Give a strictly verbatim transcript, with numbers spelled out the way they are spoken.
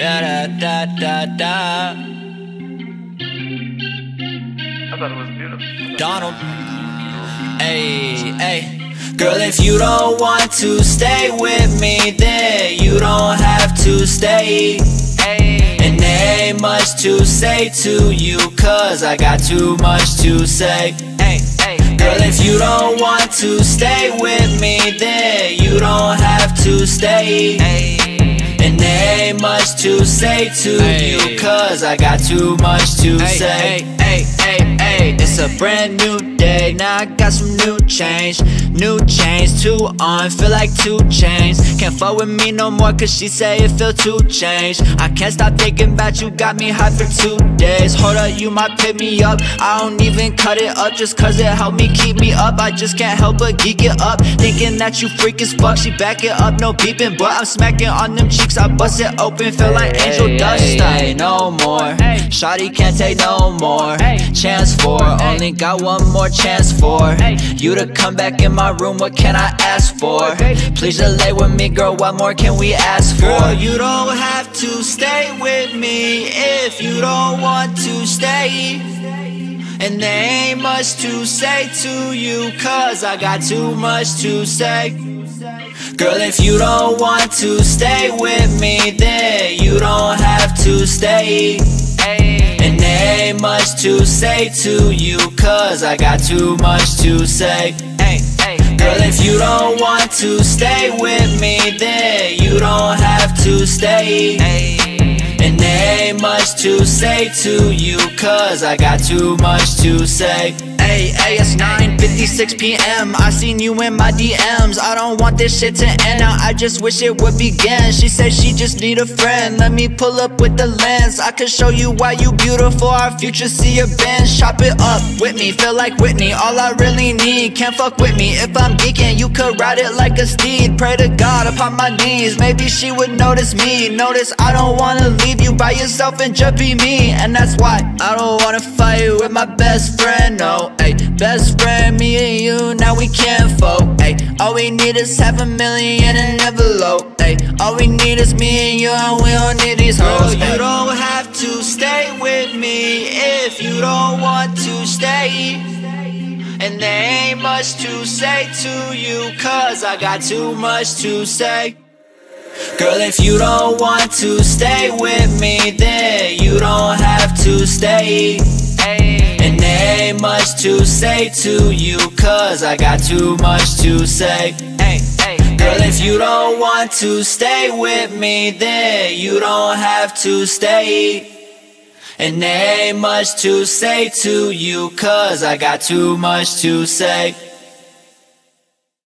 Da da da da da. I thought it was beautiful. Donald. Hey, hey. Girl, if you don't want to stay with me, then you don't have to stay. And there ain't much to say to you, cause I got too much to say. Girl, if you don't want to stay with me, then you don't have to stay. And there ain't much to say to you, cause I got too much to say. Hey, hey, hey, it's a brand new day, now I got some new change. New chains, two on, feel like two chains. Can't fuck with me no more cause she say it feel too changed. I can't stop thinking about you, got me high for two days. Hold up, you might pick me up, I don't even cut it up just cause it helped me keep me up. I just can't help but geek it up, thinking that you freak as fuck. She back it up, no beeping, but I'm smacking on them cheeks. I bust it open, feel like angel dust. I ain't no more, shawty can't take no more. Chance for, only got one more chance for you to come back in my room, what can I ask for? Please just lay with me, girl, what more can we ask for? Girl, you don't have to stay with me if you don't want to stay. And there ain't much to say to you, cause I got too much to say. Girl, if you don't want to stay with me, then you don't have to stay. And there ain't much to say to you, cause I got too much to say. Girl, if you don't want to stay with me, then you don't have to stay. And there ain't much to say to you, cause I got too much to say. Hey, hey, it's nine fifty-six p m I seen you in my D Ms. I don't want this shit to end now, I just wish it would begin. She said she just need a friend, let me pull up with the lens. I could show you why you beautiful, our future, see a bend. Shop it up with me, feel like Whitney, all I really need. Can't fuck with me if I'm geeking, you could ride it like a steed. Pray to God upon my knees, maybe she would notice me. Notice I don't wanna leave you by yourself and just be me. And that's why I don't wanna fight with my best friend, no. Ay, best friend, me and you, now we can't vote. Ay, all we need is half a million in an envelope. Ay, all we need is me and you, and we don't need these hoes. Girl, you don't have to stay with me if you don't want to stay. And there ain't much to say to you, cause I got too much to say. Girl, if you don't want to stay with me, then you don't have to stay. And there ain't much to say to you, cause I got too much to say. Girl, if you don't want to stay with me, then you don't have to stay. And there ain't much to say to you, cause I got too much to say.